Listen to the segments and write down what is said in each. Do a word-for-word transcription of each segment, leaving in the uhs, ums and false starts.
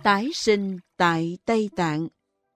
Tái sinh tại Tây Tạng.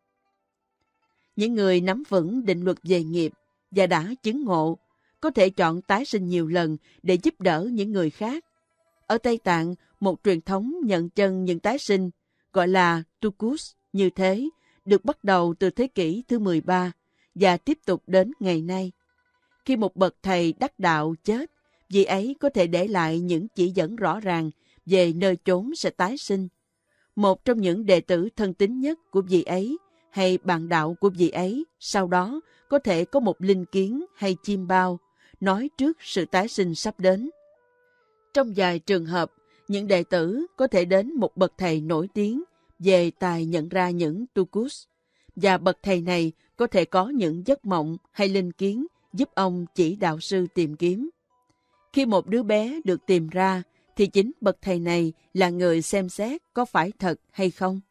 Những người nắm vững định luật về nghiệp và đã chứng ngộ có thể chọn tái sinh nhiều lần để giúp đỡ những người khác. Ở Tây Tạng, một truyền thống nhận chân những tái sinh gọi là Tukus như thế được bắt đầu từ thế kỷ thứ mười ba và tiếp tục đến ngày nay. Khi một bậc thầy đắc đạo chết, vị ấy có thể để lại những chỉ dẫn rõ ràng về nơi chốn sẽ tái sinh. Một trong những đệ tử thân tín nhất của vị ấy hay bạn đạo của vị ấy sau đó có thể có một linh kiến hay chim bao nói trước sự tái sinh sắp đến. Trong vài trường hợp, những đệ tử có thể đến một bậc thầy nổi tiếng về tài nhận ra những Tukus, và bậc thầy này có thể có những giấc mộng hay linh kiến giúp ông chỉ đạo sư tìm kiếm. Khi một đứa bé được tìm ra, thì chính bậc thầy này là người xem xét có phải thật hay không.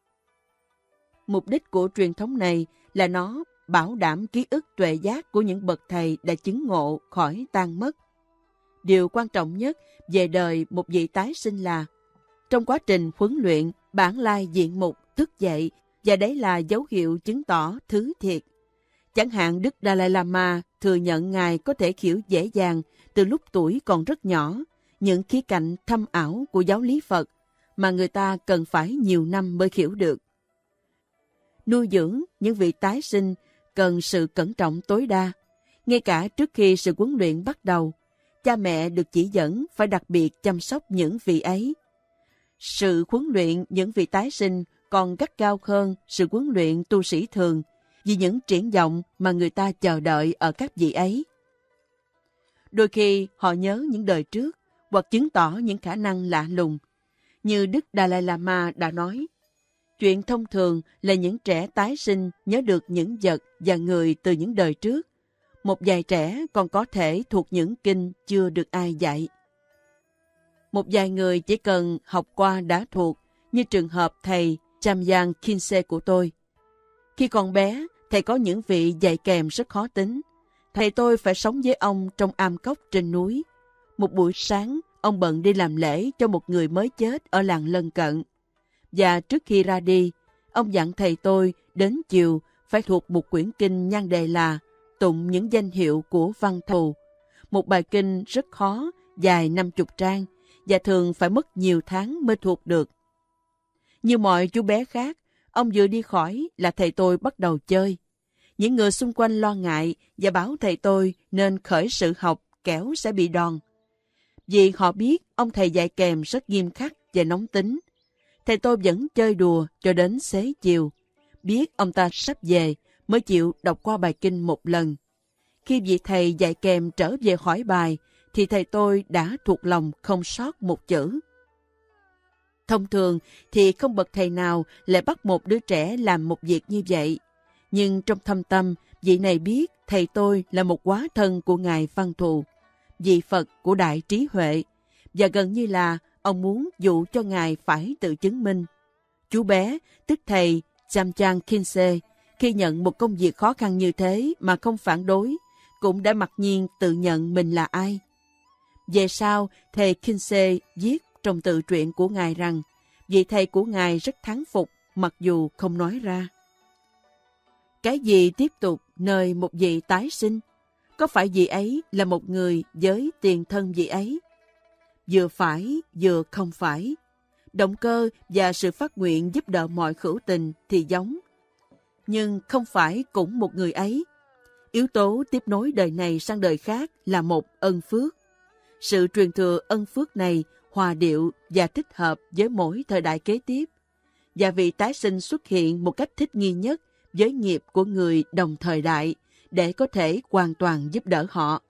Mục đích của truyền thống này là nó bảo đảm ký ức tuệ giác của những bậc thầy đã chứng ngộ khỏi tan mất. Điều quan trọng nhất về đời một vị tái sinh là trong quá trình huấn luyện, bản lai diện mục thức dậy, và đấy là dấu hiệu chứng tỏ thứ thiệt. Chẳng hạn Đức Dalai Lama thừa nhận Ngài có thể hiểu dễ dàng từ lúc tuổi còn rất nhỏ những khía cạnh thâm ảo của giáo lý Phật mà người ta cần phải nhiều năm mới hiểu được. Nuôi dưỡng những vị tái sinh cần sự cẩn trọng tối đa. Ngay cả trước khi sự huấn luyện bắt đầu, cha mẹ được chỉ dẫn phải đặc biệt chăm sóc những vị ấy. Sự huấn luyện những vị tái sinh còn gắt gao hơn sự huấn luyện tu sĩ thường vì những triển vọng mà người ta chờ đợi ở các vị ấy. Đôi khi họ nhớ những đời trước hoặc chứng tỏ những khả năng lạ lùng. Như Đức Dalai Lama đã nói, chuyện thông thường là những trẻ tái sinh nhớ được những vật và người từ những đời trước. Một vài trẻ còn có thể thuộc những kinh chưa được ai dạy. Một vài người chỉ cần học qua đã thuộc, như trường hợp thầy Chamyang Khyentse của tôi. Khi còn bé, thầy có những vị dạy kèm rất khó tính. Thầy tôi phải sống với ông trong am cốc trên núi. Một buổi sáng, ông bận đi làm lễ cho một người mới chết ở làng lân cận. Và trước khi ra đi, ông dặn thầy tôi đến chiều phải thuộc một quyển kinh nhan đề là Tụng những danh hiệu của văn thù. Một bài kinh rất khó, dài năm mươi trang, và thường phải mất nhiều tháng mới thuộc được. Như mọi chú bé khác, ông vừa đi khỏi là thầy tôi bắt đầu chơi. Những người xung quanh lo ngại và bảo thầy tôi nên khởi sự học kẻo sẽ bị đòn. Vì họ biết ông thầy dạy kèm rất nghiêm khắc và nóng tính. Thầy tôi vẫn chơi đùa cho đến xế chiều. Biết ông ta sắp về mới chịu đọc qua bài kinh một lần. Khi vị thầy dạy kèm trở về hỏi bài, thì thầy tôi đã thuộc lòng không sót một chữ. Thông thường thì không bậc thầy nào lại bắt một đứa trẻ làm một việc như vậy. Nhưng trong thâm tâm, vị này biết thầy tôi là một hóa thân của Ngài Văn Thù, vị Phật của đại trí huệ, và gần như là ông muốn dụ cho Ngài phải tự chứng minh. Chú bé, tức thầy Chamyang Khyentse, khi nhận một công việc khó khăn như thế mà không phản đối, cũng đã mặc nhiên tự nhận mình là ai. Về sau, thầy Khyentse viết trong tự truyện của Ngài rằng vị thầy của Ngài rất thán phục mặc dù không nói ra. Cái gì tiếp tục nơi một vị tái sinh? Có phải vị ấy là một người với tiền thân vị ấy? Vừa phải, vừa không phải. Động cơ và sự phát nguyện giúp đỡ mọi hữu tình thì giống. Nhưng không phải cũng một người ấy. Yếu tố tiếp nối đời này sang đời khác là một ân phước. Sự truyền thừa ân phước này hòa điệu và thích hợp với mỗi thời đại kế tiếp. Và vị tái sinh xuất hiện một cách thích nghi nhất với nghiệp của người đồng thời đại để có thể hoàn toàn giúp đỡ họ.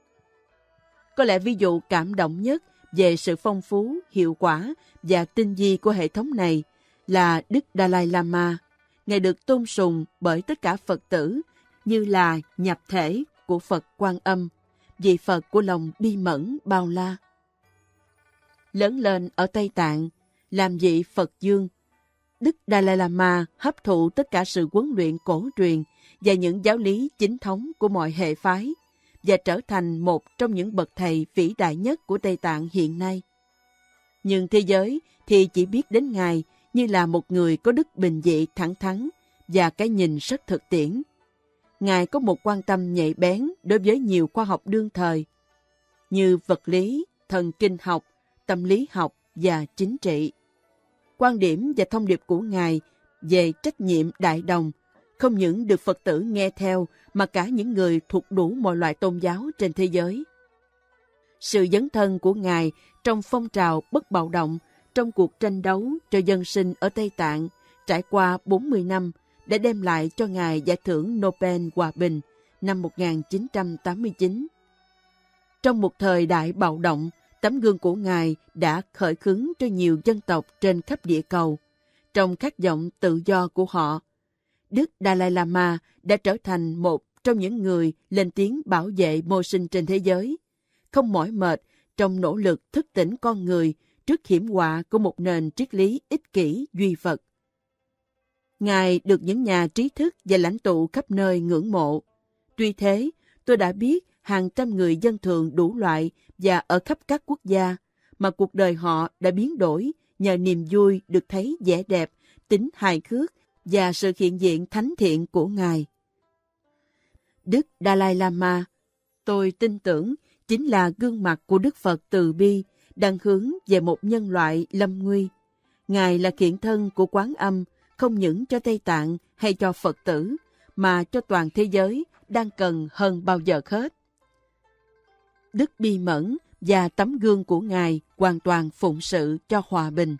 Có lẽ ví dụ cảm động nhất về sự phong phú, hiệu quả và tinh vi của hệ thống này là Đức Dalai Lama. Ngài được tôn sùng bởi tất cả Phật tử như là nhập thể của Phật Quan Âm, vị Phật của lòng bi mẫn bao la. Lớn lên ở Tây Tạng, làm vị Phật Dương, Đức Dalai Lama hấp thụ tất cả sự huấn luyện cổ truyền và những giáo lý chính thống của mọi hệ phái và trở thành một trong những bậc thầy vĩ đại nhất của Tây Tạng hiện nay. Nhưng thế giới thì chỉ biết đến Ngài như là một người có đức bình dị thẳng thắn và cái nhìn rất thực tiễn. Ngài có một quan tâm nhạy bén đối với nhiều khoa học đương thời, như vật lý, thần kinh học, tâm lý học và chính trị. Quan điểm và thông điệp của Ngài về trách nhiệm đại đồng không những được Phật tử nghe theo mà cả những người thuộc đủ mọi loại tôn giáo trên thế giới. Sự dấn thân của Ngài trong phong trào bất bạo động trong cuộc tranh đấu cho dân sinh ở Tây Tạng trải qua bốn mươi năm đã đem lại cho Ngài giải thưởng Nobel Hòa Bình năm một nghìn chín trăm tám mươi chín. Trong một thời đại bạo động, tấm gương của Ngài đã khởi xướng cho nhiều dân tộc trên khắp địa cầu. Trong khát vọng tự do của họ, Đức Dalai Lama đã trở thành một trong những người lên tiếng bảo vệ môi sinh trên thế giới, không mỏi mệt trong nỗ lực thức tỉnh con người trước hiểm họa của một nền triết lý ích kỷ duy vật. Ngài được những nhà trí thức và lãnh tụ khắp nơi ngưỡng mộ. Tuy thế, tôi đã biết hàng trăm người dân thường đủ loại và ở khắp các quốc gia mà cuộc đời họ đã biến đổi nhờ niềm vui được thấy vẻ đẹp, tính hài hước và sự hiện diện thánh thiện của Ngài. Đức Dalai Lama, tôi tin tưởng, chính là gương mặt của Đức Phật từ bi đang hướng về một nhân loại lâm nguy. Ngài là hiện thân của Quán Âm, không những cho Tây Tạng hay cho Phật tử, mà cho toàn thế giới đang cần hơn bao giờ hết. Đức bi mẫn và tấm gương của Ngài hoàn toàn phụng sự cho hòa bình.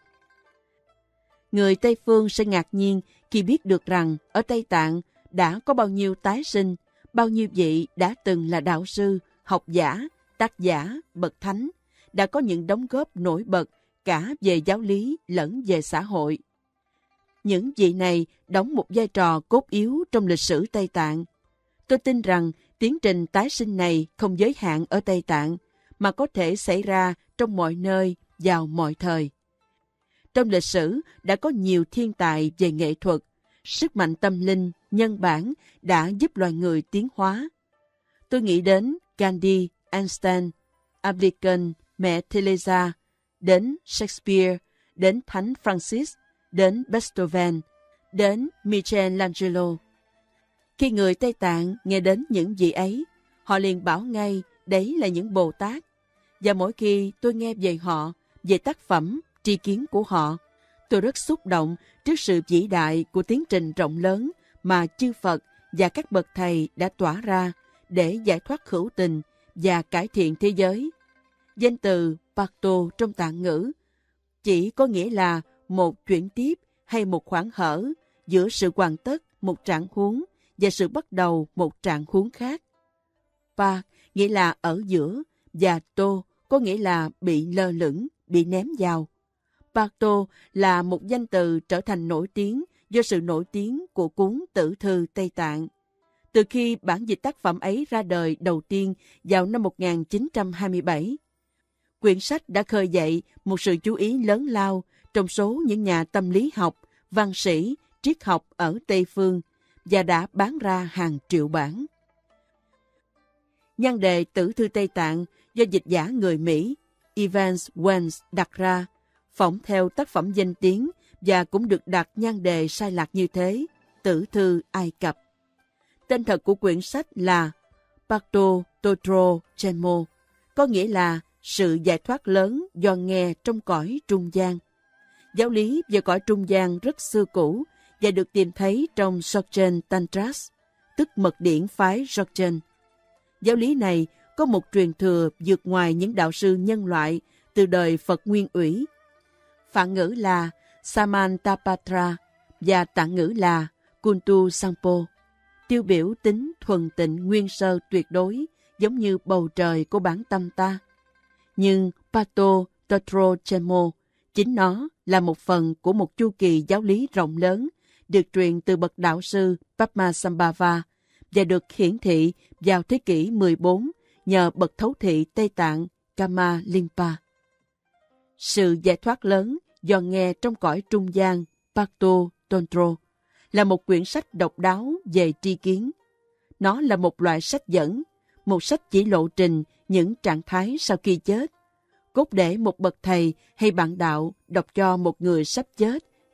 Người Tây Phương sẽ ngạc nhiên khi biết được rằng ở Tây Tạng đã có bao nhiêu tái sinh, bao nhiêu vị đã từng là đạo sư, học giả, tác giả, bậc thánh, đã có những đóng góp nổi bật cả về giáo lý lẫn về xã hội. Những vị này đóng một vai trò cốt yếu trong lịch sử Tây Tạng. Tôi tin rằng tiến trình tái sinh này không giới hạn ở Tây Tạng, mà có thể xảy ra trong mọi nơi, vào mọi thời. Trong lịch sử đã có nhiều thiên tài về nghệ thuật, sức mạnh tâm linh, nhân bản đã giúp loài người tiến hóa. Tôi nghĩ đến Gandhi, Einstein, Abraham, mẹ Teresa, đến Shakespeare, đến Thánh Francis, đến Beethoven, đến Michelangelo. Khi người Tây Tạng nghe đến những vị ấy, họ liền bảo ngay đấy là những Bồ Tát. Và mỗi khi tôi nghe về họ, về tác phẩm, tri kiến của họ, tôi rất xúc động trước sự vĩ đại của tiến trình rộng lớn mà chư Phật và các bậc thầy đã tỏa ra để giải thoát hữu tình và cải thiện thế giới. Danh từ Bhakto trong Tạng ngữ chỉ có nghĩa là một chuyển tiếp hay một khoảng hở giữa sự hoàn tất một trạng huống và sự bắt đầu một trạng huống khác. Pa nghĩa là ở giữa và To có nghĩa là bị lơ lửng, bị ném vào. Bhakto là một danh từ trở thành nổi tiếng do sự nổi tiếng của cuốn Tử thư Tây Tạng. Từ khi bản dịch tác phẩm ấy ra đời đầu tiên vào năm một nghìn chín trăm hai mươi bảy, quyển sách đã khơi dậy một sự chú ý lớn lao trong số những nhà tâm lý học, văn sĩ, triết học ở Tây Phương và đã bán ra hàng triệu bản. Nhan đề Tử thư Tây Tạng do dịch giả người Mỹ Evans Wentz đặt ra, phỏng theo tác phẩm danh tiếng và cũng được đặt nhan đề sai lạc như thế, Tử thư Ai Cập. Tên thật của quyển sách là Bhakto Totro Chenmo, có nghĩa là sự giải thoát lớn do nghe trong cõi trung gian. Giáo lý về cõi trung gian rất xưa cũ và được tìm thấy trong Dzogchen Tantras, tức mật điển phái Dzogchen. Giáo lý này có một truyền thừa vượt ngoài những đạo sư nhân loại từ đời Phật Nguyên Ủy. Phạn ngữ là Samantapatra và tạng ngữ là Kuntu Sampo, tiêu biểu tính thuần tịnh nguyên sơ tuyệt đối, giống như bầu trời của bản tâm ta. Nhưng Bhakto Totro Chenmo, chính nó là một phần của một chu kỳ giáo lý rộng lớn, được truyền từ bậc đạo sư Padmasambhava và được hiển thị vào thế kỷ mười bốn nhờ bậc thấu thị Tây Tạng Kamalimpa. Sự giải thoát lớn do nghe trong cõi trung gian Bhakto Totro là một quyển sách độc đáo về tri kiến. Nó là một loại sách dẫn, một sách chỉ lộ trình những trạng thái sau khi chết, cốt để một bậc thầy hay bạn đạo đọc cho một người sắp chết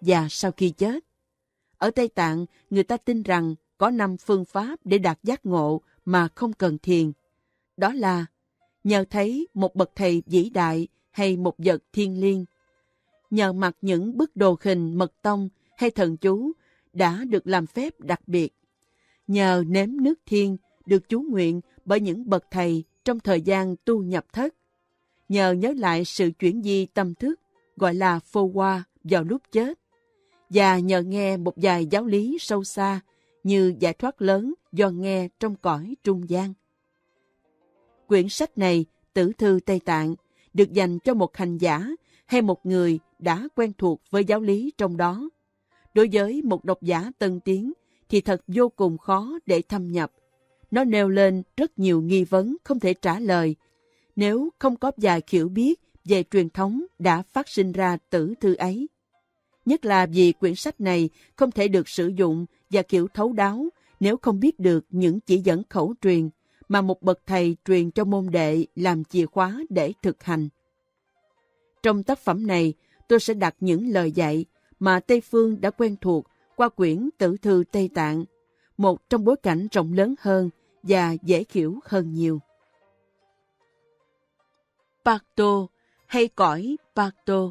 và sau khi chết. Ở Tây Tạng, người ta tin rằng có năm phương pháp để đạt giác ngộ mà không cần thiền. Đó là nhờ thấy một bậc thầy vĩ đại hay một vật thiêng liêng, nhờ mặc những bức đồ hình mật tông hay thần chú đã được làm phép đặc biệt, nhờ nếm nước thiên được chú nguyện bởi những bậc thầy trong thời gian tu nhập thất, nhờ nhớ lại sự chuyển di tâm thức gọi là phô hoa vào lúc chết, và nhờ nghe một vài giáo lý sâu xa như giải thoát lớn do nghe trong cõi trung gian. Quyển sách này, Tử thư Tây Tạng, được dành cho một hành giả hay một người đã quen thuộc với giáo lý trong đó. Đối với một độc giả tân tiến thì thật vô cùng khó để thâm nhập. Nó nêu lên rất nhiều nghi vấn không thể trả lời nếu không có vài hiểu biết về truyền thống đã phát sinh ra tử thư ấy. Nhất là vì quyển sách này không thể được sử dụng và kiểu thấu đáo nếu không biết được những chỉ dẫn khẩu truyền mà một bậc thầy truyền cho môn đệ làm chìa khóa để thực hành. Trong tác phẩm này, tôi sẽ đặt những lời dạy mà Tây Phương đã quen thuộc qua quyển Tử thư Tây Tạng, một trong bối cảnh rộng lớn hơn và dễ hiểu hơn nhiều. Pakto hay cõi Pakto.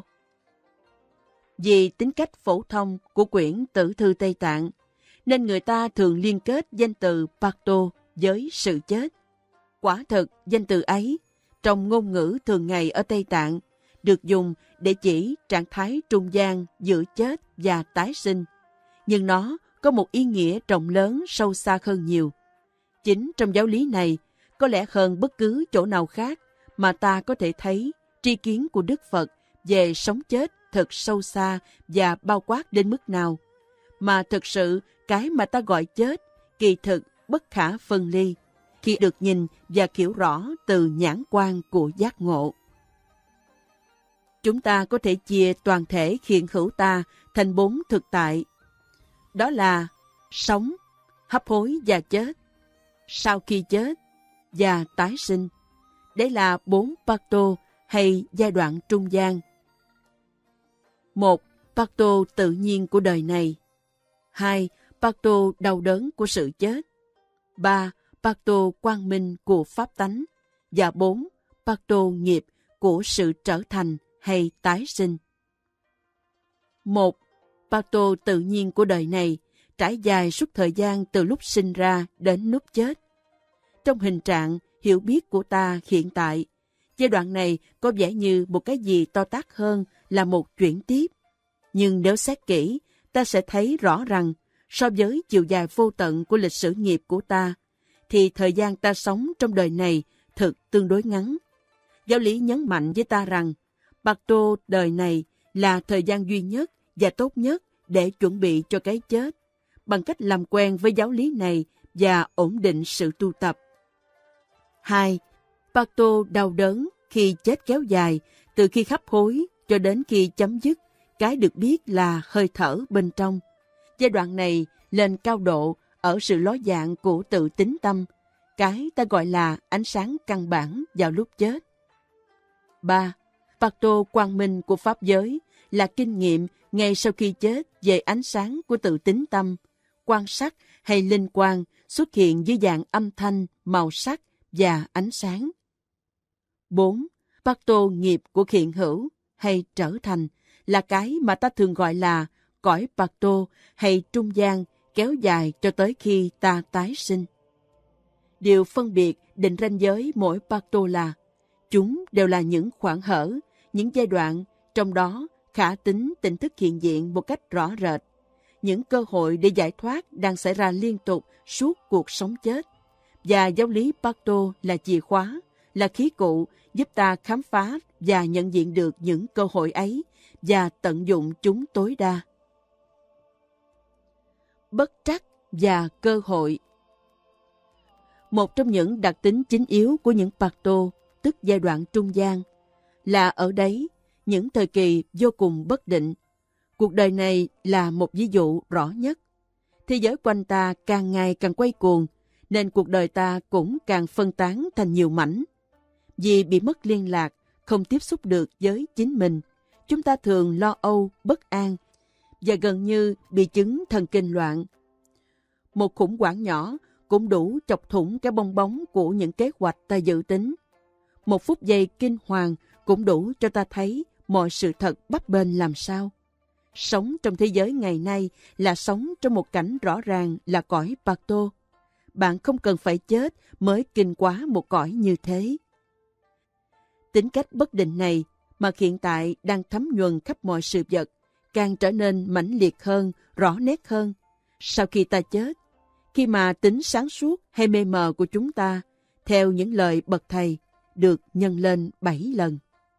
Vì tính cách phổ thông của quyển Tử thư Tây Tạng, nên người ta thường liên kết danh từ Pakto với sự chết. Quả thực, danh từ ấy, trong ngôn ngữ thường ngày ở Tây Tạng, được dùng để chỉ trạng thái trung gian giữa chết và tái sinh. Nhưng nó có một ý nghĩa rộng lớn sâu xa hơn nhiều. Chính trong giáo lý này, có lẽ hơn bất cứ chỗ nào khác mà ta có thể thấy tri kiến của Đức Phật về sống chết thật sâu xa và bao quát đến mức nào. Mà thực sự, cái mà ta gọi chết, kỳ thực bất khả phân ly, khi được nhìn và hiểu rõ từ nhãn quan của giác ngộ. Chúng ta có thể chia toàn thể hiện hữu ta thành bốn thực tại. Đó là sống, hấp hối và chết, sau khi chết và tái sinh. Đấy là bốn Pakto hay giai đoạn trung gian. Một, Pakto tự nhiên của đời này. Hai, Pakto đau đớn của sự chết. Ba, Pakto quang minh của pháp tánh. Và bốn, Pakto nghiệp của sự trở thành hay tái sinh. Một, Pakto tự nhiên của đời này trải dài suốt thời gian từ lúc sinh ra đến lúc chết. Trong hình trạng hiểu biết của ta hiện tại, giai đoạn này có vẻ như một cái gì to tát hơn là một chuyển tiếp. Nhưng nếu xét kỹ, ta sẽ thấy rõ rằng so với chiều dài vô tận của lịch sử nghiệp của ta, thì thời gian ta sống trong đời này thực tương đối ngắn. Giáo lý nhấn mạnh với ta rằng Pakto đời này là thời gian duy nhất và tốt nhất để chuẩn bị cho cái chết, bằng cách làm quen với giáo lý này và ổn định sự tu tập. Hai, Pakto đau đớn khi chết kéo dài, từ khi hấp hối cho đến khi chấm dứt cái được biết là hơi thở bên trong. Giai đoạn này lên cao độ ở sự ló dạng của tự tính tâm, cái ta gọi là ánh sáng căn bản vào lúc chết. Ba, Pakto quang minh của pháp giới là kinh nghiệm ngay sau khi chết về ánh sáng của tự tính tâm, quan sắc hay linh quang xuất hiện dưới dạng âm thanh, màu sắc và ánh sáng. Bốn, Pakto nghiệp của hiện hữu hay trở thành là cái mà ta thường gọi là cõi Pakto hay trung gian kéo dài cho tới khi ta tái sinh. Điều phân biệt định ranh giới mỗi Pakto là chúng đều là những khoảng hở, những giai đoạn, trong đó khả tính tỉnh thức hiện diện một cách rõ rệt. Những cơ hội để giải thoát đang xảy ra liên tục suốt cuộc sống chết. Và giáo lý Pakto là chìa khóa, là khí cụ giúp ta khám phá và nhận diện được những cơ hội ấy và tận dụng chúng tối đa. Bất trắc và cơ hội. Một trong những đặc tính chính yếu của những Pakto, tức giai đoạn trung gian, là ở đấy những thời kỳ vô cùng bất định. Cuộc đời này là một ví dụ rõ nhất. Thế giới quanh ta càng ngày càng quay cuồng, nên cuộc đời ta cũng càng phân tán thành nhiều mảnh. Vì bị mất liên lạc, không tiếp xúc được với chính mình, chúng ta thường lo âu, bất an, và gần như bị chứng thần kinh loạn. Một khủng hoảng nhỏ cũng đủ chọc thủng cái bong bóng của những kế hoạch ta dự tính. Một phút giây kinh hoàng cũng đủ cho ta thấy mọi sự thật bấp bênh làm sao. Sống trong thế giới ngày nay là sống trong một cảnh rõ ràng là cõi Pato. Bạn không cần phải chết mới kinh quá một cõi như thế. Tính cách bất định này mà hiện tại đang thấm nhuần khắp mọi sự vật, càng trở nên mãnh liệt hơn, rõ nét hơn. Sau khi ta chết, khi mà tính sáng suốt hay mê mờ của chúng ta, theo những lời bậc thầy, được nhân lên bảy lần.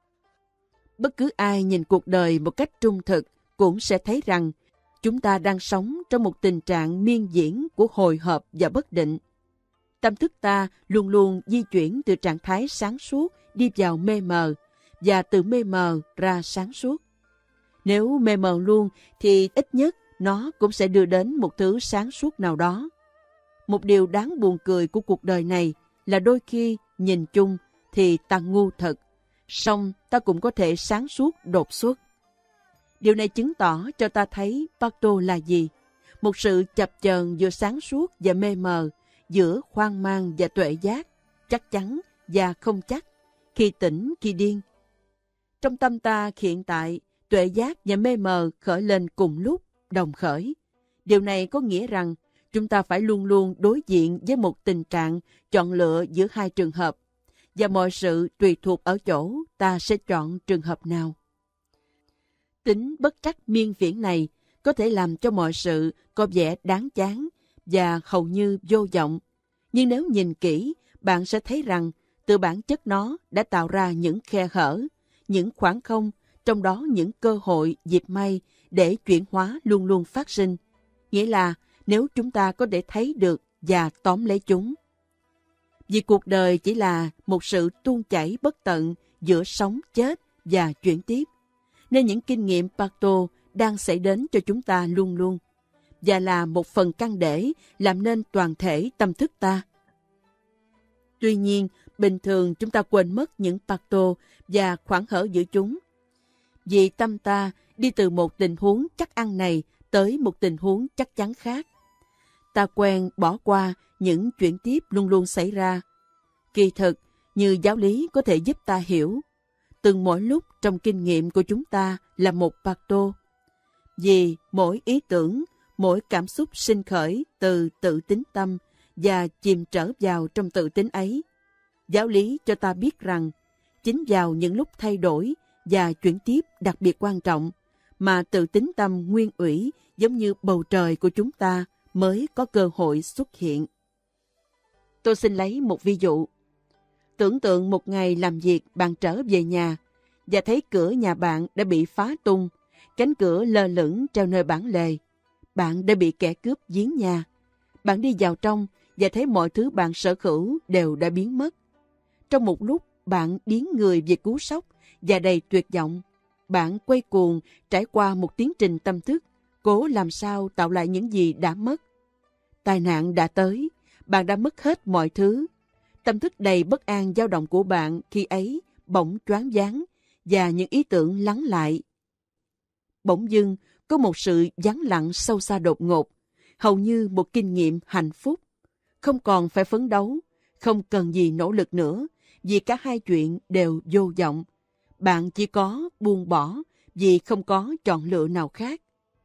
Bất cứ ai nhìn cuộc đời một cách trung thực cũng sẽ thấy rằng chúng ta đang sống trong một tình trạng miên diễn của hồi hộp và bất định. Tâm thức ta luôn luôn di chuyển từ trạng thái sáng suốt đi vào mê mờ và từ mê mờ ra sáng suốt. Nếu mê mờ luôn thì ít nhất nó cũng sẽ đưa đến một thứ sáng suốt nào đó. Một điều đáng buồn cười của cuộc đời này là đôi khi nhìn chung thì ta ngu thật, song ta cũng có thể sáng suốt đột xuất. Điều này chứng tỏ cho ta thấy Pato là gì? Một sự chập chờn giữa sáng suốt và mê mờ, giữa hoang mang và tuệ giác, chắc chắn và không chắc, khi tỉnh khi điên. Trong tâm ta hiện tại, tuệ giác và mê mờ khởi lên cùng lúc, đồng khởi. Điều này có nghĩa rằng chúng ta phải luôn luôn đối diện với một tình trạng chọn lựa giữa hai trường hợp, và mọi sự tùy thuộc ở chỗ ta sẽ chọn trường hợp nào. Tính bất trắc miên viễn này có thể làm cho mọi sự có vẻ đáng chán và hầu như vô vọng. Nhưng nếu nhìn kỹ, bạn sẽ thấy rằng từ bản chất nó đã tạo ra những khe hở, những khoảng không, trong đó những cơ hội, dịp may để chuyển hóa luôn luôn phát sinh. Nghĩa là nếu chúng ta có thể thấy được và tóm lấy chúng. Vì cuộc đời chỉ là một sự tuôn chảy bất tận giữa sống, chết và chuyển tiếp, nên những kinh nghiệm Pato đang xảy đến cho chúng ta luôn luôn, và là một phần căn để làm nên toàn thể tâm thức ta. Tuy nhiên, bình thường chúng ta quên mất những Pato và khoảng hở giữa chúng. Vì tâm ta đi từ một tình huống chắc ăn này tới một tình huống chắc chắn khác. Ta quen bỏ qua những chuyển tiếp luôn luôn xảy ra. Kỳ thực, như giáo lý có thể giúp ta hiểu, từng mỗi lúc trong kinh nghiệm của chúng ta là một Pato. Vì mỗi ý tưởng, mỗi cảm xúc sinh khởi từ tự tính tâm và chìm trở vào trong tự tính ấy. Giáo lý cho ta biết rằng, chính vào những lúc thay đổi và chuyển tiếp đặc biệt quan trọng, mà tự tính tâm nguyên ủy giống như bầu trời của chúng ta mới có cơ hội xuất hiện. Tôi xin lấy một ví dụ. Tưởng tượng một ngày làm việc bạn trở về nhà và thấy cửa nhà bạn đã bị phá tung, cánh cửa lơ lửng treo nơi bản lề. Bạn đã bị kẻ cướp giếng nhà. Bạn đi vào trong và thấy mọi thứ bạn sở hữu đều đã biến mất. Trong một lúc, bạn điếng người vì cú sốc và đầy tuyệt vọng. Bạn quay cuồng trải qua một tiến trình tâm thức, cố làm sao tạo lại những gì đã mất. Tai nạn đã tới, bạn đã mất hết mọi thứ. Tâm thức đầy bất an dao động của bạn khi ấy bỗng choáng váng và những ý tưởng lắng lại. Bỗng dưng có một sự vắng lặng sâu xa đột ngột, hầu như một kinh nghiệm hạnh phúc. Không còn phải phấn đấu, không cần gì nỗ lực nữa, vì cả hai chuyện đều vô vọng. Bạn chỉ có buông bỏ vì không có chọn lựa nào khác.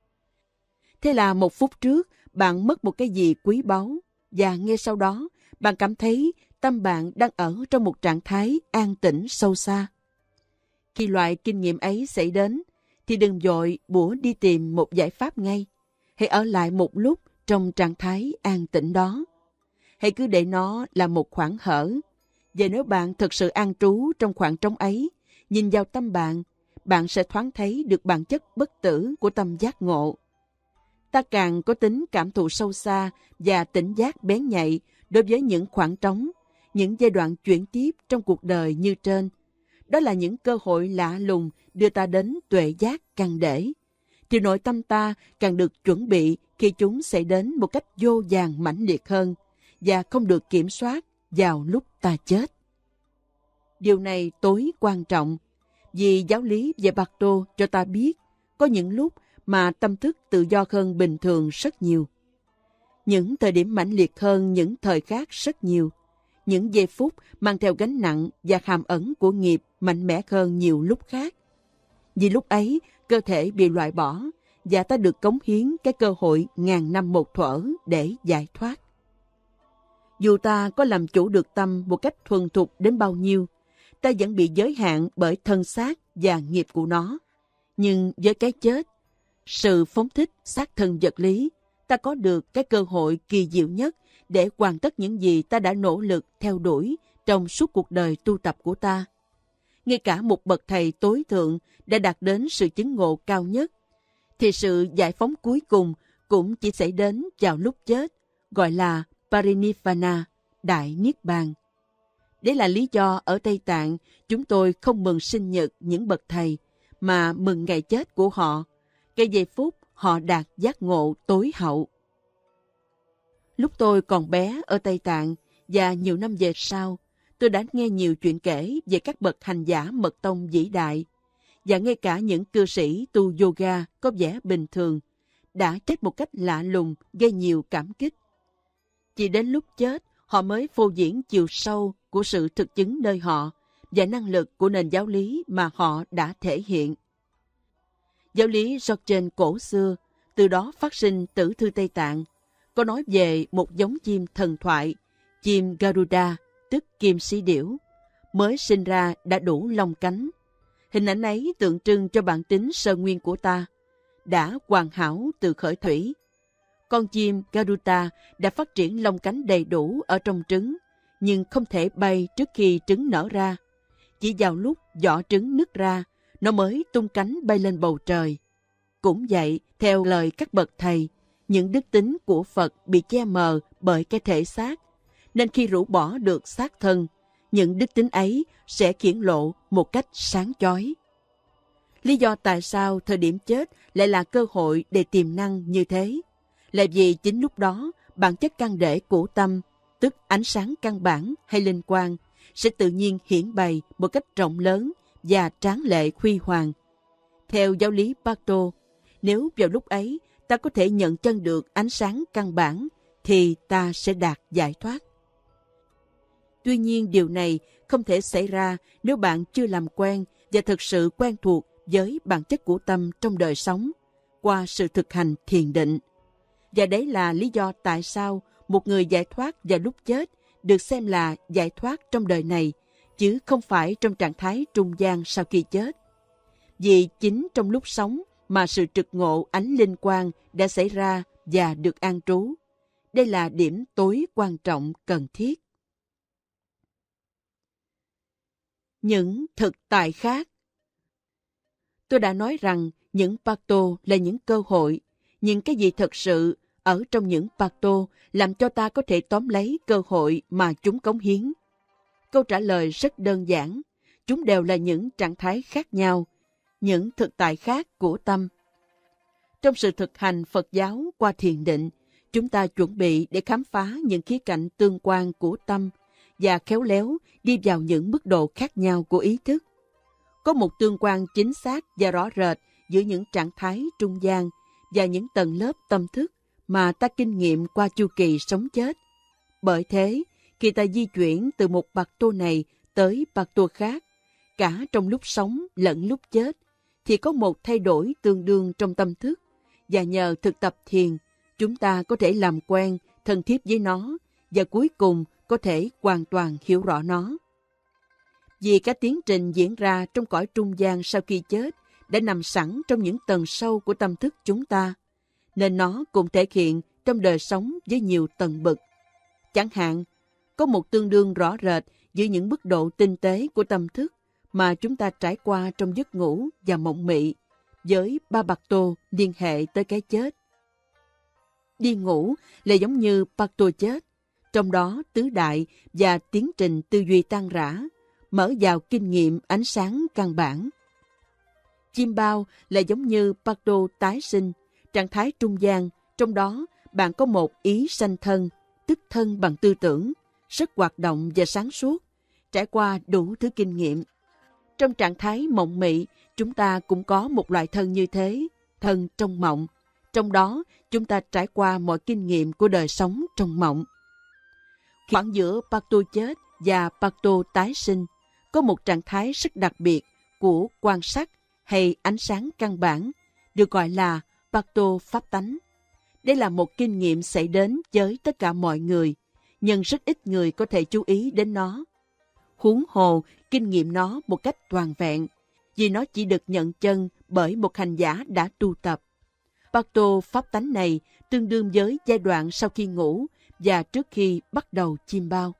Thế là một phút trước, bạn mất một cái gì quý báu, và ngay sau đó, bạn cảm thấy tâm bạn đang ở trong một trạng thái an tĩnh sâu xa. Khi loại kinh nghiệm ấy xảy đến, thì đừng vội bủa đi tìm một giải pháp ngay. Hãy ở lại một lúc trong trạng thái an tĩnh đó. Hãy cứ để nó là một khoảng hở. Và nếu bạn thực sự an trú trong khoảng trống ấy, nhìn vào tâm bạn, bạn sẽ thoáng thấy được bản chất bất tử của tâm giác ngộ. Ta càng có tính cảm thụ sâu xa và tỉnh giác bén nhạy đối với những khoảng trống, những giai đoạn chuyển tiếp trong cuộc đời như trên. Đó là những cơ hội lạ lùng đưa ta đến tuệ giác căn để. Thì nội tâm ta càng được chuẩn bị khi chúng sẽ đến một cách vô vàn mãnh liệt hơn và không được kiểm soát vào lúc ta chết. Điều này tối quan trọng, vì giáo lý về Pato cho ta biết có những lúc mà tâm thức tự do hơn bình thường rất nhiều. Những thời điểm mãnh liệt hơn những thời khác rất nhiều. Những giây phút mang theo gánh nặng và hàm ẩn của nghiệp mạnh mẽ hơn nhiều lúc khác. Vì lúc ấy, cơ thể bị loại bỏ và ta được cống hiến cái cơ hội ngàn năm một thuở để giải thoát. Dù ta có làm chủ được tâm một cách thuần thục đến bao nhiêu, ta vẫn bị giới hạn bởi thân xác và nghiệp của nó. Nhưng với cái chết, sự phóng thích xác thân vật lý, ta có được cái cơ hội kỳ diệu nhất để hoàn tất những gì ta đã nỗ lực theo đuổi trong suốt cuộc đời tu tập của ta. Ngay cả một bậc thầy tối thượng đã đạt đến sự chứng ngộ cao nhất, thì sự giải phóng cuối cùng cũng chỉ xảy đến vào lúc chết, gọi là Parinirvana, Đại Niết Bàn. Đấy là lý do ở Tây Tạng chúng tôi không mừng sinh nhật những bậc thầy, mà mừng ngày chết của họ, cái giây phút họ đạt giác ngộ tối hậu. Lúc tôi còn bé ở Tây Tạng và nhiều năm về sau, tôi đã nghe nhiều chuyện kể về các bậc hành giả mật tông vĩ đại, và ngay cả những cư sĩ tu yoga có vẻ bình thường đã chết một cách lạ lùng, gây nhiều cảm kích. Chỉ đến lúc chết, họ mới phô diễn chiều sâu của sự thực chứng nơi họ và năng lực của nền giáo lý mà họ đã thể hiện. Giáo lý Dzogchen cổ xưa, từ đó phát sinh Tử thư Tây Tạng, có nói về một giống chim thần thoại, chim Garuda, tức kim sĩ điểu, mới sinh ra đã đủ lông cánh. Hình ảnh ấy tượng trưng cho bản tính sơ nguyên của ta, đã hoàn hảo từ khởi thủy. Con chim Garuda đã phát triển lông cánh đầy đủ ở trong trứng, nhưng không thể bay trước khi trứng nở ra. Chỉ vào lúc vỏ trứng nứt ra, nó mới tung cánh bay lên bầu trời. Cũng vậy, theo lời các bậc thầy, những đức tính của Phật bị che mờ bởi cái thể xác, nên khi rũ bỏ được xác thân, những đức tính ấy sẽ hiển lộ một cách sáng chói. Lý do tại sao thời điểm chết lại là cơ hội để tiềm năng như thế, là vì chính lúc đó bản chất căn để của tâm, tức ánh sáng căn bản hay linh quang, sẽ tự nhiên hiển bày một cách rộng lớn và tráng lệ huy hoàng. Theo giáo lý Pato, nếu vào lúc ấy ta có thể nhận chân được ánh sáng căn bản, thì ta sẽ đạt giải thoát. Tuy nhiên điều này không thể xảy ra nếu bạn chưa làm quen và thực sự quen thuộc với bản chất của tâm trong đời sống, qua sự thực hành thiền định. Và đấy là lý do tại sao một người giải thoát vào lúc chết được xem là giải thoát trong đời này, chứ không phải trong trạng thái trung gian sau khi chết. Vì chính trong lúc sống mà sự trực ngộ ánh linh quang đã xảy ra và được an trú. Đây là điểm tối quan trọng cần thiết. Những thực tại khác. Tôi đã nói rằng những Pato là những cơ hội, nhưng cái gì thật sự ở trong những Pato làm cho ta có thể tóm lấy cơ hội mà chúng cống hiến? Câu trả lời rất đơn giản, chúng đều là những trạng thái khác nhau, những thực tại khác của tâm. Trong sự thực hành Phật giáo qua thiền định, chúng ta chuẩn bị để khám phá những khía cạnh tương quan của tâm và khéo léo đi vào những mức độ khác nhau của ý thức. Có một tương quan chính xác và rõ rệt giữa những trạng thái trung gian và những tầng lớp tâm thức mà ta kinh nghiệm qua chu kỳ sống chết. Bởi thế, khi ta di chuyển từ một bạc tô này tới bạc tô khác, cả trong lúc sống lẫn lúc chết, thì có một thay đổi tương đương trong tâm thức, và nhờ thực tập thiền, chúng ta có thể làm quen, thân thiết với nó, và cuối cùng có thể hoàn toàn hiểu rõ nó. Vì các tiến trình diễn ra trong cõi trung gian sau khi chết đã nằm sẵn trong những tầng sâu của tâm thức chúng ta, nên nó cũng thể hiện trong đời sống với nhiều tầng bậc. Chẳng hạn, có một tương đương rõ rệt giữa những mức độ tinh tế của tâm thức mà chúng ta trải qua trong giấc ngủ và mộng mị, với ba bạc tô liên hệ tới cái chết. Đi ngủ là giống như bạc tô chết, trong đó tứ đại và tiến trình tư duy tan rã, mở vào kinh nghiệm ánh sáng căn bản. Chim bao là giống như bạc tô tái sinh, trạng thái trung gian, trong đó bạn có một ý sanh thân, tức thân bằng tư tưởng, rất hoạt động và sáng suốt, trải qua đủ thứ kinh nghiệm. Trong trạng thái mộng mị, chúng ta cũng có một loại thân như thế, thân trong mộng. Trong đó, chúng ta trải qua mọi kinh nghiệm của đời sống trong mộng. Khoảng giữa Pakto chết và Pakto tái sinh, có một trạng thái rất đặc biệt của quan sát hay ánh sáng căn bản, được gọi là Pakto pháp tánh. Đây là một kinh nghiệm xảy đến với tất cả mọi người, nhưng rất ít người có thể chú ý đến nó. Huống hồ, kinh nghiệm nó một cách toàn vẹn, vì nó chỉ được nhận chân bởi một hành giả đã tu tập. Pakto pháp tánh này tương đương với giai đoạn sau khi ngủ và trước khi bắt đầu chiêm bao.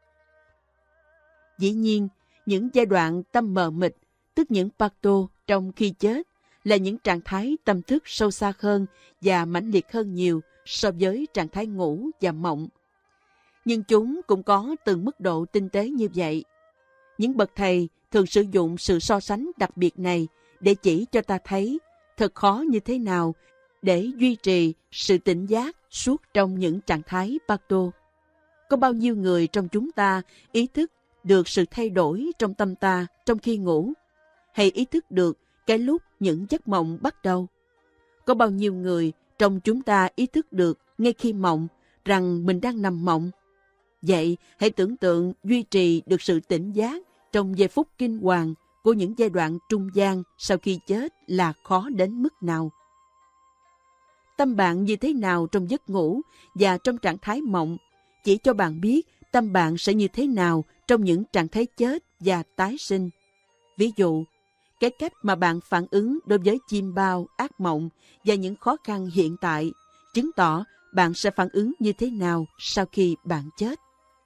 Dĩ nhiên, những giai đoạn tâm mờ mịt, tức những Pakto trong khi chết, là những trạng thái tâm thức sâu xa hơn và mãnh liệt hơn nhiều so với trạng thái ngủ và mộng. Nhưng chúng cũng có từng mức độ tinh tế như vậy. Những bậc thầy thường sử dụng sự so sánh đặc biệt này để chỉ cho ta thấy thật khó như thế nào để duy trì sự tỉnh giác suốt trong những trạng thái Pakto. Có bao nhiêu người trong chúng ta ý thức được sự thay đổi trong tâm ta trong khi ngủ, hay ý thức được cái lúc những giấc mộng bắt đầu? Có bao nhiêu người trong chúng ta ý thức được ngay khi mộng rằng mình đang nằm mộng? Vậy hãy tưởng tượng duy trì được sự tỉnh giác trong giây phút kinh hoàng của những giai đoạn trung gian sau khi chết là khó đến mức nào. Tâm bạn như thế nào trong giấc ngủ và trong trạng thái mộng chỉ cho bạn biết tâm bạn sẽ như thế nào trong những trạng thái chết và tái sinh. Ví dụ, cái cách mà bạn phản ứng đối với chiêm bao, ác mộng và những khó khăn hiện tại chứng tỏ bạn sẽ phản ứng như thế nào sau khi bạn chết.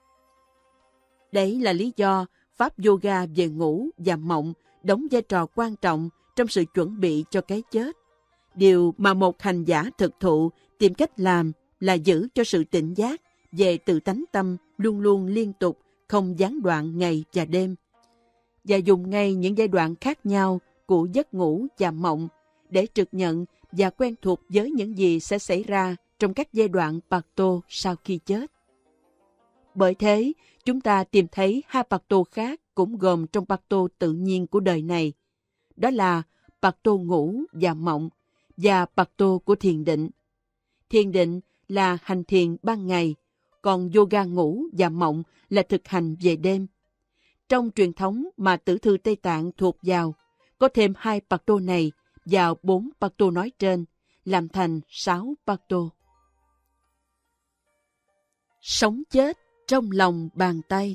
Đấy là lý do Pháp Yoga về ngủ và mộng đóng vai trò quan trọng trong sự chuẩn bị cho cái chết. Điều mà một hành giả thực thụ tìm cách làm là giữ cho sự tỉnh giác về tự tánh tâm luôn luôn liên tục, không gián đoạn ngày và đêm, và dùng ngay những giai đoạn khác nhau của giấc ngủ và mộng để trực nhận và quen thuộc với những gì sẽ xảy ra trong các giai đoạn Pakto sau khi chết. Bởi thế, chúng ta tìm thấy hai Pakto khác cũng gồm trong Pakto tự nhiên của đời này. Đó là Pakto ngủ và mộng và Pakto của thiền định. Thiền định là hành thiền ban ngày, còn yoga ngủ và mộng là thực hành về đêm. Trong truyền thống mà Tử thư Tây Tạng thuộc vào, có thêm hai Pakto này vào bốn Pakto nói trên, làm thành sáu Pakto. Sống chết trong lòng bàn tay.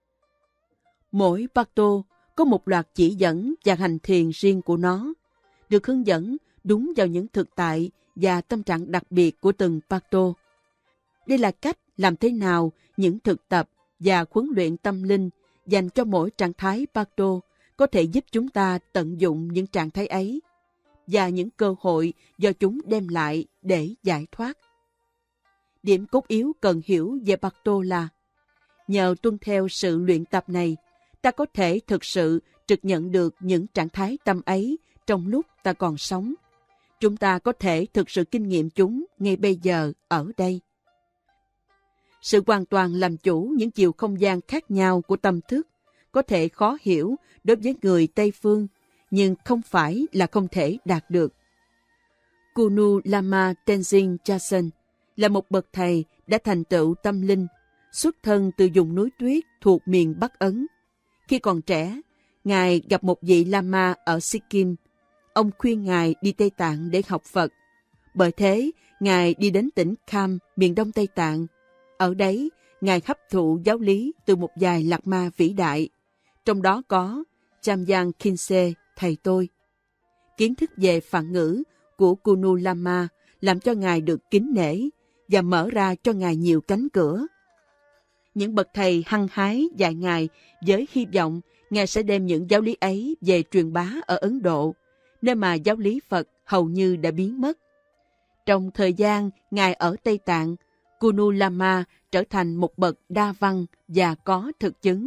Mỗi Pakto có một loạt chỉ dẫn và hành thiền riêng của nó, được hướng dẫn đúng vào những thực tại và tâm trạng đặc biệt của từng Pakto. Đây là cách làm thế nào những thực tập và huấn luyện tâm linh dành cho mỗi trạng thái Pakto có thể giúp chúng ta tận dụng những trạng thái ấy và những cơ hội do chúng đem lại để giải thoát. Điểm cốt yếu cần hiểu về Pakto là nhờ tuân theo sự luyện tập này, ta có thể thực sự trực nhận được những trạng thái tâm ấy trong lúc ta còn sống. Chúng ta có thể thực sự kinh nghiệm chúng ngay bây giờ, ở đây. Sự hoàn toàn làm chủ những chiều không gian khác nhau của tâm thức có thể khó hiểu đối với người Tây Phương, nhưng không phải là không thể đạt được. Kunu Lama Tenzin Gyatso là một bậc thầy đã thành tựu tâm linh, xuất thân từ vùng núi tuyết thuộc miền Bắc Ấn. Khi còn trẻ, Ngài gặp một vị Lama ở Sikkim. Ông khuyên Ngài đi Tây Tạng để học Phật. Bởi thế, Ngài đi đến tỉnh Kham, miền Đông Tây Tạng. Ở đấy, Ngài hấp thụ giáo lý từ một vài lạc ma vĩ đại, trong đó có Jamyang Khyentse, thầy tôi. Kiến thức về phạn ngữ của Kunu Lama làm cho Ngài được kính nể và mở ra cho Ngài nhiều cánh cửa. Những bậc thầy hăng hái dạy Ngài với hy vọng Ngài sẽ đem những giáo lý ấy về truyền bá ở Ấn Độ, nơi mà giáo lý Phật hầu như đã biến mất. Trong thời gian Ngài ở Tây Tạng, Kunu Lama trở thành một bậc đa văn và có thực chứng.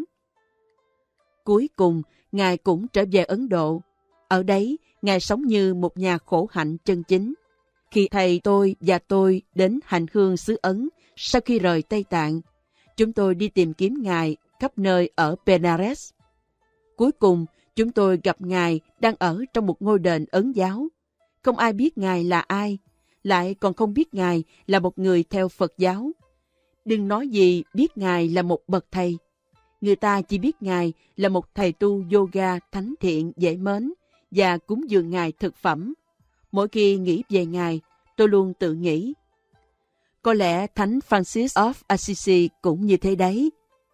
Cuối cùng, Ngài cũng trở về Ấn Độ. Ở đấy, Ngài sống như một nhà khổ hạnh chân chính. Khi thầy tôi và tôi đến hành hương xứ Ấn sau khi rời Tây Tạng, chúng tôi đi tìm kiếm Ngài khắp nơi ở Benares. Cuối cùng, chúng tôi gặp Ngài đang ở trong một ngôi đền Ấn giáo. Không ai biết Ngài là ai, lại còn không biết Ngài là một người theo Phật giáo. Đừng nói gì biết Ngài là một bậc thầy. Người ta chỉ biết Ngài là một thầy tu yoga thánh thiện dễ mến và cúng dường Ngài thực phẩm. Mỗi khi nghĩ về Ngài, tôi luôn tự nghĩ, có lẽ Thánh Francis of Assisi cũng như thế đấy.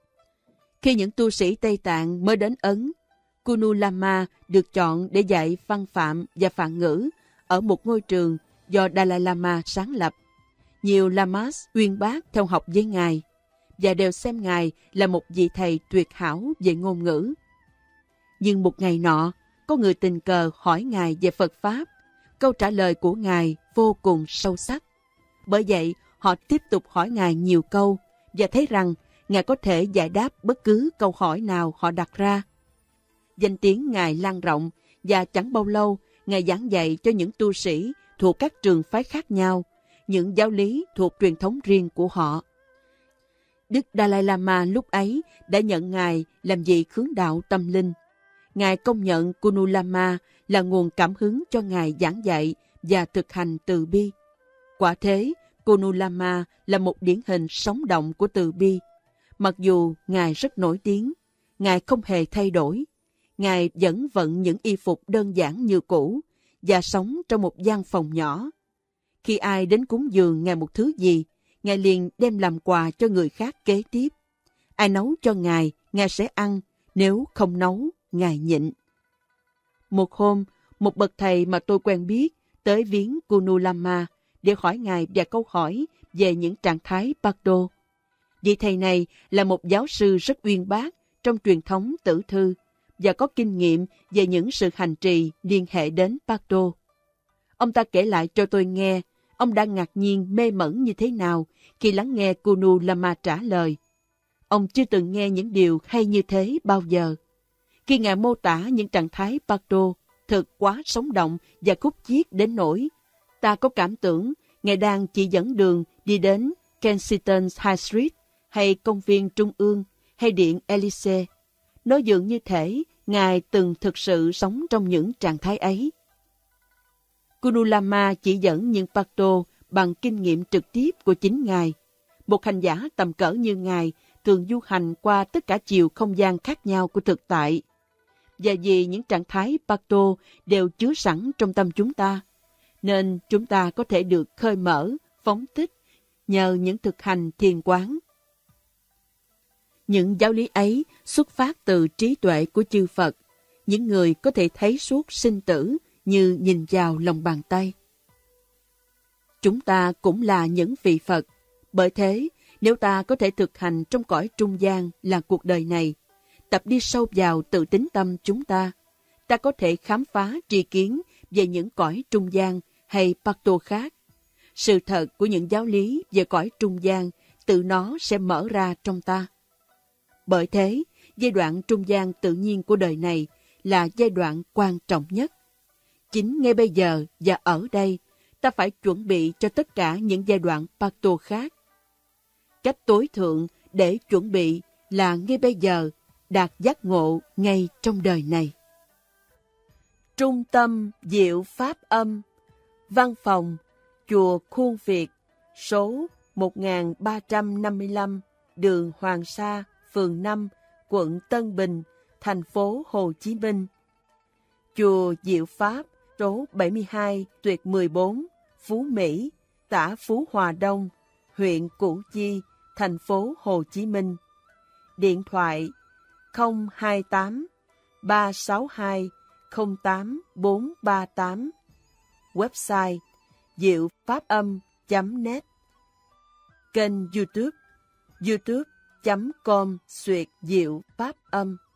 Khi những tu sĩ Tây Tạng mới đến Ấn, Kunu Lama được chọn để dạy văn phạm và phạn ngữ ở một ngôi trường do Dalai Lama sáng lập. Nhiều Lamas uyên bác theo học với Ngài và đều xem Ngài là một vị thầy tuyệt hảo về ngôn ngữ. Nhưng một ngày nọ, có người tình cờ hỏi Ngài về Phật Pháp. Câu trả lời của Ngài vô cùng sâu sắc. Bởi vậy, họ tiếp tục hỏi Ngài nhiều câu và thấy rằng Ngài có thể giải đáp bất cứ câu hỏi nào họ đặt ra. Danh tiếng Ngài lan rộng và chẳng bao lâu, Ngài giảng dạy cho những tu sĩ thuộc các trường phái khác nhau, những giáo lý thuộc truyền thống riêng của họ. Đức Dalai Lama lúc ấy đã nhận Ngài làm vị khướng đạo tâm linh. Ngài công nhận Kunu Lama là nguồn cảm hứng cho Ngài giảng dạy và thực hành từ bi. Quả thế, Kunu Lama là một điển hình sống động của từ bi. Mặc dù Ngài rất nổi tiếng, Ngài không hề thay đổi. Ngài vẫn vận những y phục đơn giản như cũ và sống trong một gian phòng nhỏ. Khi ai đến cúng dường Ngài một thứ gì, Ngài liền đem làm quà cho người khác kế tiếp. Ai nấu cho Ngài, Ngài sẽ ăn, nếu không nấu, Ngài nhịn. Một hôm, một bậc thầy mà tôi quen biết tới viếng Kunu Lama để hỏi Ngài vài câu hỏi về những trạng thái Bardo. Vị thầy này là một giáo sư rất uyên bác trong truyền thống tử thư và có kinh nghiệm về những sự hành trì liên hệ đến Bardo. Ông ta kể lại cho tôi nghe, ông đã ngạc nhiên mê mẩn như thế nào khi lắng nghe Kunu Lama trả lời. Ông chưa từng nghe những điều hay như thế bao giờ. Khi Ngài mô tả những trạng thái Bardo thực quá sống động và khúc chiết đến nỗi ta có cảm tưởng Ngài đang chỉ dẫn đường đi đến Kensington High Street hay công viên Trung ương hay điện Elysee. Nó dường như thể Ngài từng thực sự sống trong những trạng thái ấy. Kunu Lama chỉ dẫn những Bardo bằng kinh nghiệm trực tiếp của chính Ngài. Một hành giả tầm cỡ như Ngài thường du hành qua tất cả chiều không gian khác nhau của thực tại. Và vì những trạng thái Bardo đều chứa sẵn trong tâm chúng ta, nên chúng ta có thể được khơi mở, phóng thích nhờ những thực hành thiền quán. Những giáo lý ấy xuất phát từ trí tuệ của chư Phật, những người có thể thấy suốt sinh tử như nhìn vào lòng bàn tay. Chúng ta cũng là những vị Phật, bởi thế nếu ta có thể thực hành trong cõi trung gian là cuộc đời này, tập đi sâu vào tự tính tâm chúng ta, ta có thể khám phá tri kiến về những cõi trung gian hay Bardo khác. Sự thật của những giáo lý về cõi trung gian tự nó sẽ mở ra trong ta. Bởi thế, giai đoạn trung gian tự nhiên của đời này là giai đoạn quan trọng nhất. Chính ngay bây giờ và ở đây, ta phải chuẩn bị cho tất cả những giai đoạn Bardo khác. Cách tối thượng để chuẩn bị là ngay bây giờ đạt giác ngộ ngay trong đời này. Trung tâm Diệu Pháp Âm, Văn phòng Chùa Khuôn Việt, số một nghìn ba trăm năm mươi lăm, đường Hoàng Sa, phường năm, quận Tân Bình, thành phố Hồ Chí Minh. Chùa Diệu Pháp, số bảy mươi hai Tuyệt mười bốn, Phú Mỹ, xã Phú Hòa Đông, huyện Củ Chi, thành phố Hồ Chí Minh. Điện thoại không hai tám ba sáu hai không tám bốn ba tám. Website diệu pháp âm chấm net. Kênh YouTube youtube chấm com xuyệt diệu pháp âm.